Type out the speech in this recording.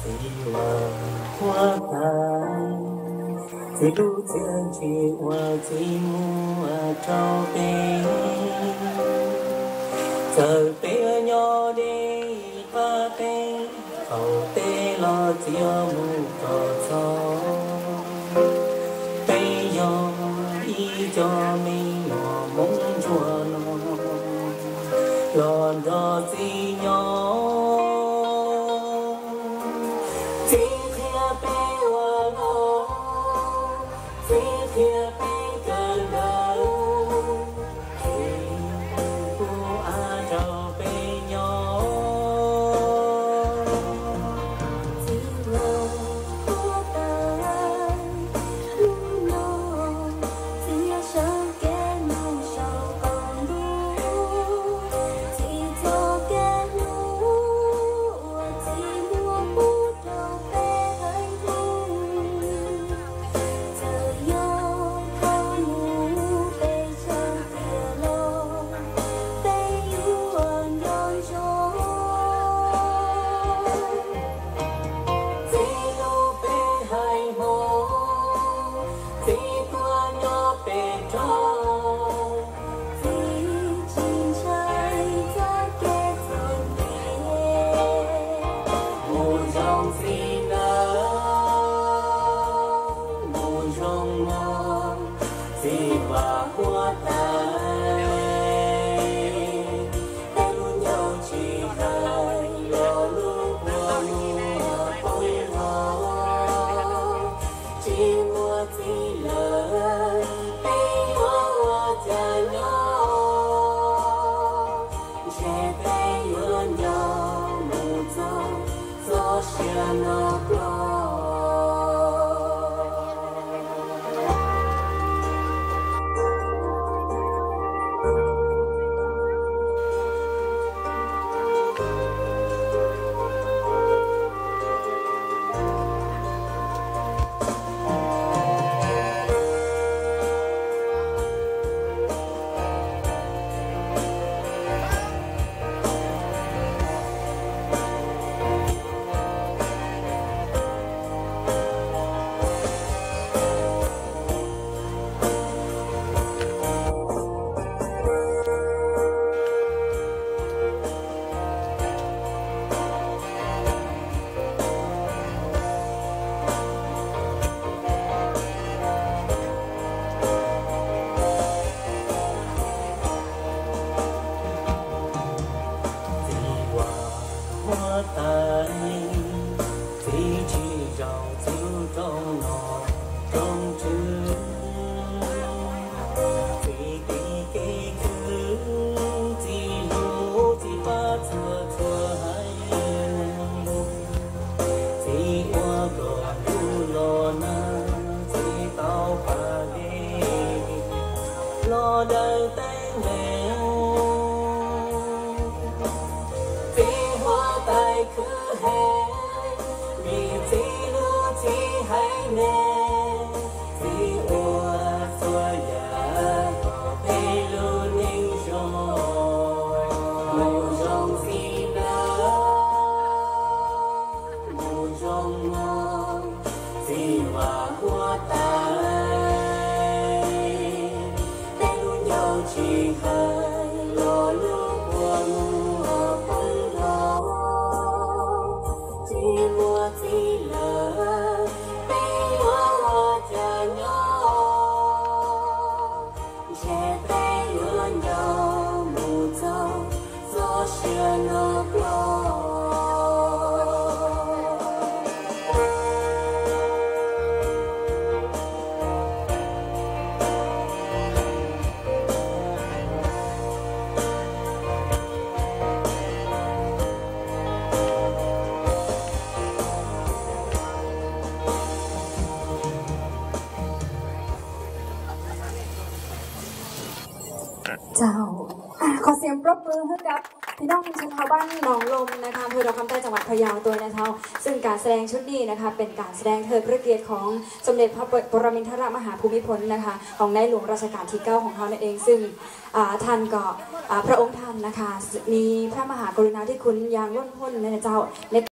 是我在，一路前去我寂寞找悲，giờ bé nhỏ đi ba bé, hậu bé lo chiều mù cỏ gió, bé nhỏ đi cho mình lo mong chùa lo lo gì nhỏ. เจ้าขอเสียงปรบมือให้กับพี่น้องชาวบ้านหนองลมนะคะอำเภอดอกคำใต้จังหวัดพะเยาตัวนะเจ้าซึ่งการแสดงชุดนี้นะคะเป็นการแสดงเทิดพระเกียรติของสมเด็จพระปรมินทรมหาภูมิพลนะคะของในหลวงรัชกาลที่ 9ของเขานั่นเองซึ่งท่านก็พระองค์ท่านนะคะมีพระมหากรุณาธิคุณอย่างล้นพ้นนะเจ้าใน